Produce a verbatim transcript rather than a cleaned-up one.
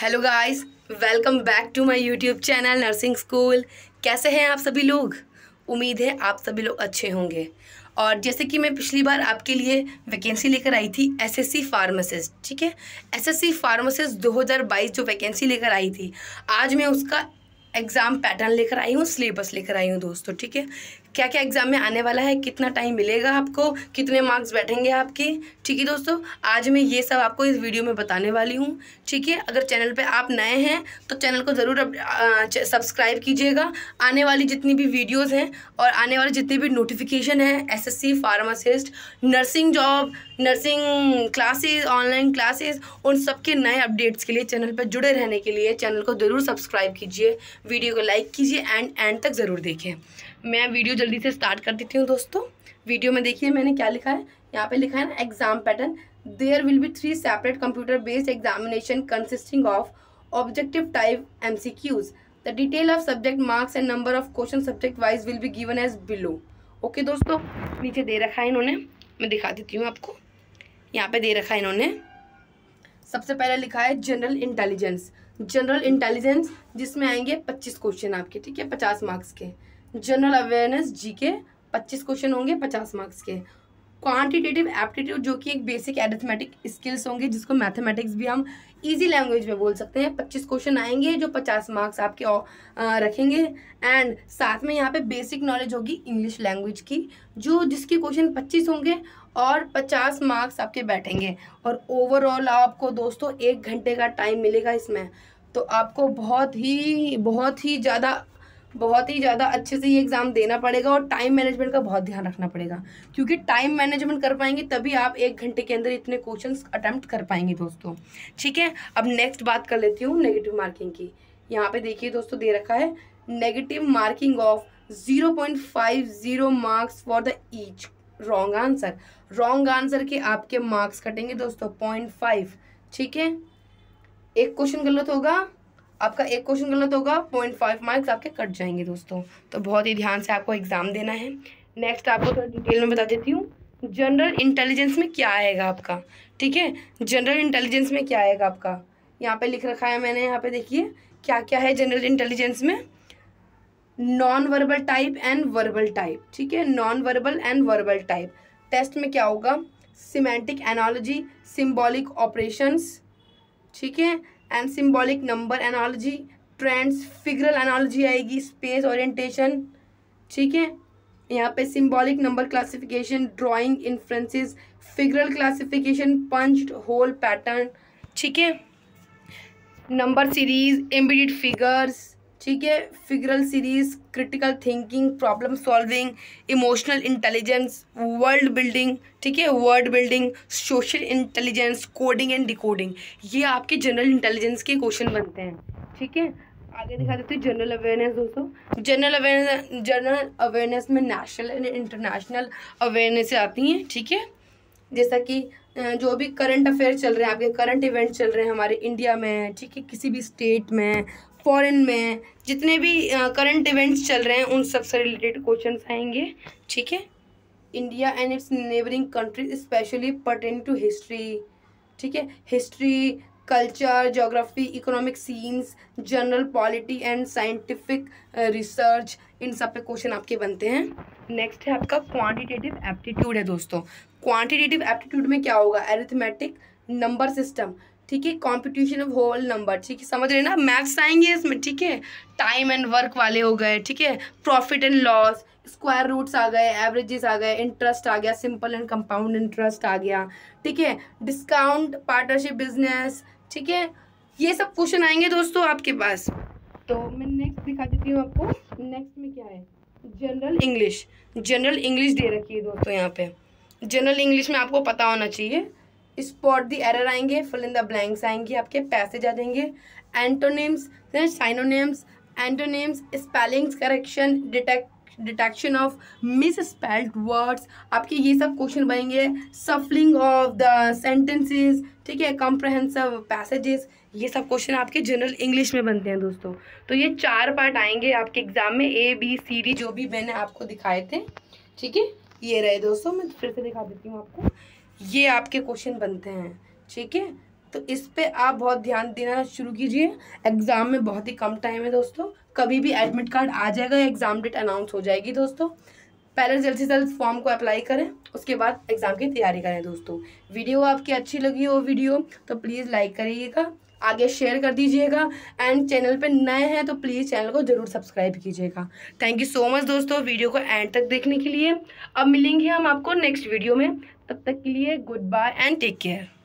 Hello guys, welcome back to my YouTube channel nursing school. कैसे हैं आप सभी लोग? उम्मीद है आप सभी लोग अच्छे होंगे। और जैसे कि मैं पिछली बार आपके लिए वैकेंसी लेकर आई थी एसएससी फार्मासिस्ट, ठीक है। एसएससी फार्मासिस्ट दो हज़ार बाईस जो वैकेंसी लेकर आई थी, आज मैं उसका एग्ज़ाम पैटर्न लेकर आई हूँ, सिलेबस लेकर आई हूँ दोस्तों, ठीक है। क्या क्या एग्ज़ाम में आने वाला है, कितना टाइम मिलेगा आपको, कितने मार्क्स बैठेंगे आपके, ठीक है दोस्तों। आज मैं ये सब आपको इस वीडियो में बताने वाली हूँ, ठीक है। अगर चैनल पे आप नए हैं तो चैनल को ज़रूर सब्सक्राइब कीजिएगा। आने वाली जितनी भी वीडियोज़ हैं और आने वाले जितने भी नोटिफिकेशन हैं SSC pharmacist, nursing job, nursing classes, online classes, उन सब के नए अपडेट्स के लिए चैनल पर जुड़े रहने के लिए चैनल को ज़रूर सब्सक्राइब कीजिए, वीडियो को लाइक कीजिए एंड एंड तक ज़रूर देखें। मैं वीडियो जल्दी से स्टार्ट कर देती हूँ दोस्तों। वीडियो में देखिए मैंने क्या लिखा है, यहाँ पे लिखा है ना exam pattern. There will be three separate computer based examination consisting of objective type MCQs. The detail of subject marks and number of question subject wise will be given as below. Okay दोस्तों, नीचे दे रखा है इन्होंने, मैं दिखा देती हूँ आपको। यहाँ पे दे रखा है इन्होंने, सबसे पहले लिखा है जनरल इंटेलिजेंस। जनरल इंटेलिजेंस जिसमें आएंगे पच्चीस क्वेश्चन आपके, ठीक है, पचास मार्क्स के। जनरल अवेयरनेस जी के पच्चीस क्वेश्चन होंगे पचास मार्क्स के। क्वांटिटेटिव एप्टीट्यूड जो कि एक बेसिक एरिथमेटिक स्किल्स होंगे, जिसको मैथमेटिक्स भी हम इजी लैंग्वेज में बोल सकते हैं। पच्चीस क्वेश्चन आएंगे जो पचास मार्क्स आपके आ, रखेंगे। एंड साथ में यहाँ पे बेसिक नॉलेज होगी इंग्लिश लैंग्वेज की, जो जिसके क्वेश्चन पच्चीस होंगे और पचास मार्क्स आपके बैठेंगे। और ओवरऑल आपको दोस्तों एक घंटे का टाइम मिलेगा इसमें, तो आपको बहुत ही बहुत ही ज़्यादा बहुत ही ज़्यादा अच्छे से ये एग्ज़ाम देना पड़ेगा। और टाइम मैनेजमेंट का बहुत ध्यान रखना पड़ेगा, क्योंकि टाइम मैनेजमेंट कर पाएंगे तभी आप एक घंटे के अंदर इतने क्वेश्चंस अटेम्प्ट कर पाएंगे दोस्तों, ठीक है। अब नेक्स्ट बात कर लेती हूँ नेगेटिव मार्किंग की। यहाँ पे देखिए दोस्तों दे रखा है negative marking of zero point five zero marks for the each wrong answer. Wrong answer के आपके मार्क्स कटेंगे दोस्तों पॉइंट फाइव, ठीक है। एक क्वेश्चन गलत होगा आपका, एक क्वेश्चन गलत होगा पॉइंट फाइव मार्क्स आपके कट जाएंगे दोस्तों। तो बहुत ही ध्यान से आपको एग्जाम देना है। नेक्स्ट आपको थोड़ा डिटेल में बता देती हूँ जनरल इंटेलिजेंस में क्या आएगा आपका, ठीक है। जनरल इंटेलिजेंस में क्या आएगा आपका, यहाँ पे लिख रखा है मैंने, यहाँ पे देखिए क्या क्या है जनरल इंटेलिजेंस में। Non verbal type and verbal type, ठीक है, non verbal and verbal type. Test में क्या होगा, सिमेंटिक एनालॉजी, सिम्बॉलिक ऑपरेशंस, ठीक है, and symbolic number analogy, trends, figural analogy आएगी, स्पेस ओरिएंटेशन, ठीक है। यहाँ पे symbolic number classification, drawing inferences, figural classification, punched hole pattern, ठीक है, नंबर सीरीज, एम्बेडेड फिगर्स, ठीक है, figural series, critical thinking, problem solving, emotional intelligence, world building, ठीक है, word building, social intelligence, coding and decoding. ये आपके general intelligence के question बनते हैं, ठीक है। आगे दिखा देते हैं जनरल अवेयरनेस दोस्तों। जनरल अवेयरनेस जनरल अवेयरनेस में नेशनल एंड इंटरनेशनल अवेयरनेस आती हैं, ठीक है। जैसा कि जो भी करंट अफेयर चल रहे हैं आपके, करंट इवेंट चल रहे हैं हमारे इंडिया में, ठीक है, किसी भी स्टेट में, फॉरेन में, जितने भी करंट इवेंट्स चल रहे हैं उन सब से रिलेटेड क्वेश्चंस आएंगे, ठीक है। India and its neighbouring countries specially pertain to history, ठीक है, history, culture, geography, economic scenes, general polity and scientific research, इन सब पे क्वेश्चन आपके बनते हैं। नेक्स्ट है आपका क्वांटिटेटिव एप्टीट्यूड है दोस्तों। क्वांटिटेटिव एप्टीट्यूड में क्या होगा, अरिथमेटिक, नंबर सिस्टम, ठीक है, कॉम्पिटिशन ऑफ होल नंबर, ठीक है, समझ रहे ना, मैथ्स आएंगे इसमें, ठीक है। टाइम एंड वर्क वाले हो गए, ठीक है, profit and loss, square roots आ गए, एवरेजेस आ गए, इंटरेस्ट आ गया, सिंपल एंड कंपाउंड इंटरेस्ट आ गया, ठीक है, डिस्काउंट, पार्टनरशिप बिजनेस, ठीक है। ये सब क्वेश्चन आएंगे दोस्तों आपके पास। तो मैं नेक्स्ट दिखा देती हूँ आपको। नेक्स्ट में क्या है, जनरल इंग्लिश। जनरल इंग्लिश दे रखी है दोस्तों यहाँ पे। जनरल इंग्लिश में आपको पता होना चाहिए, स्पॉट द एरर आएंगे, फिल इन द ब्लैंक्स आएंगे, आपके पैसेज आ जाएंगे, antonyms, synonyms, antonyms, spellings correction, detect detection of misspelled words, आपके ये सब क्वेश्चन बनेंगे। सफलिंग ऑफ द सेंटेंसेस, ठीक है, कॉम्प्रहेंसिव पैसेजेस, ये सब क्वेश्चन आपके जनरल इंग्लिश में बनते हैं दोस्तों। तो ये चार पार्ट आएंगे आपके एग्जाम में, ए बी सी डी जो भी मैंने आपको दिखाए थे, ठीक है। ये रहे दोस्तों, मैं फिर से दिखा देती हूँ आपको, ये आपके क्वेश्चन बनते हैं, ठीक है। तो इस पे आप बहुत ध्यान देना शुरू कीजिए। एग्ज़ाम में बहुत ही कम टाइम है दोस्तों, कभी भी एडमिट कार्ड आ जाएगा, एग्ज़ाम डेट अनाउंस हो जाएगी दोस्तों। पहले जल्द से जल्द फॉर्म को अप्लाई करें, उसके बाद एग्ज़ाम की तैयारी करें दोस्तों। वीडियो आपकी अच्छी लगी हो वीडियो तो प्लीज़ लाइक करिएगा, आगे शेयर कर दीजिएगा, एंड चैनल पे नए हैं तो प्लीज़ चैनल को ज़रूर सब्सक्राइब कीजिएगा। थैंक यू सो मच दोस्तों वीडियो को एंड तक देखने के लिए। अब मिलेंगे हम आपको नेक्स्ट वीडियो में, तब तक के लिए goodbye and take care.